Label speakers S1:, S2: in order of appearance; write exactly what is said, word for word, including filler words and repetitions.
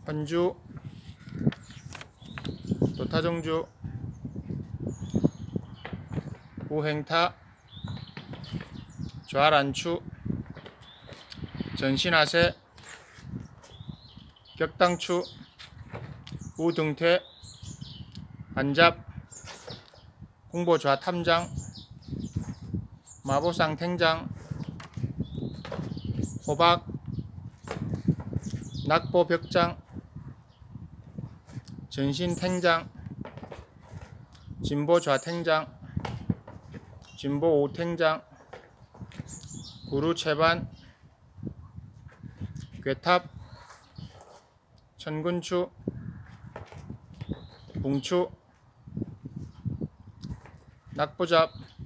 S1: 헌주, 도타정주, 우행타, 좌란추, 전신하세, 격당추, 우등퇴, 안잡, 공보좌 탐장, 마보상탱장, 호박, 낙보벽장, 전신탱장, 진보좌탱장, 진보오탱장, 구루채반, 괴탑, 천군추, 붕추, 낙보잡,